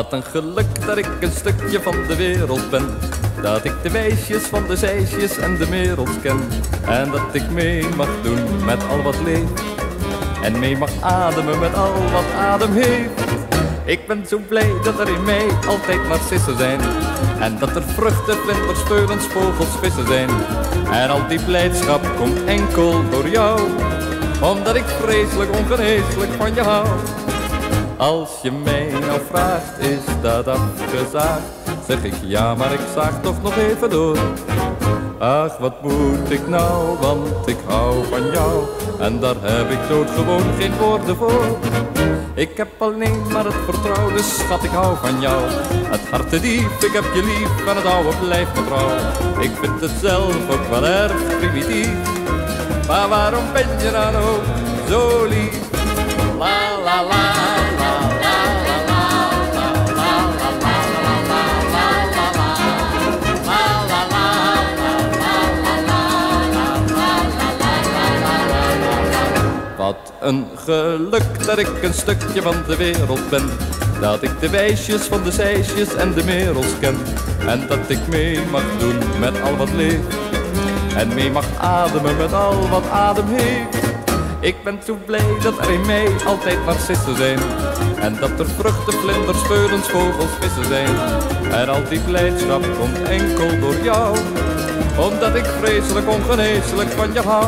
Wat een geluk dat ik een stukje van de wereld ben. Dat ik de wijsjes van de zeisjes en de merels ken. En dat ik mee mag doen met al wat leeft. En mee mag ademen met al wat adem heeft. Ik ben zo blij dat er in mij altijd narcissen zijn. En dat er vruchten, vlinders, speulens, vogels, vissen zijn. En al die blijdschap komt enkel door jou. Omdat ik vreselijk ongeneeslijk van je hou. Als je mij nou vraagt, is dat afgezaagd? Zeg ik ja, maar ik zaag toch nog even door. Ach, wat moet ik nou, want ik hou van jou. En daar heb ik doodgewoon geen woorden voor. Ik heb alleen maar het vertrouwen, schat, ik hou van jou. Het hart te diep, ik heb je lief en het oude blijft me trouw. Ik vind het zelf ook wel erg primitief. Maar waarom ben je dan ook zo lief? La la la. Wat een geluk dat ik een stukje van de wereld ben. Dat ik de wijsjes van de zeisjes en de merels ken. En dat ik mee mag doen met al wat leeft. En mee mag ademen met al wat adem heeft. Ik ben zo blij dat er in mij altijd narcissen zijn. En dat er vruchten, vlinders, speulens, vogels, vissen zijn. En al die blijdschap komt enkel door jou. Omdat ik vreselijk ongeneeslijk van je hou.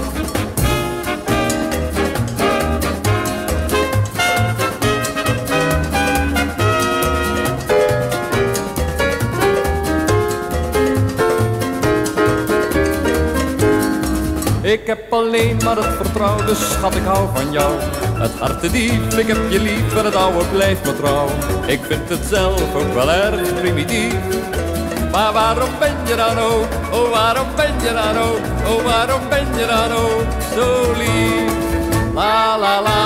Ik heb alleen maar het vertrouwen, dus schat, ik hou van jou. Het hart te diep, ik heb je lief en het oude blijft me trouw. Ik vind het zelf ook wel erg primitief. Maar waarom ben je dan ook, oh waarom ben je dan ook, oh waarom ben je dan ook zo lief? La la la.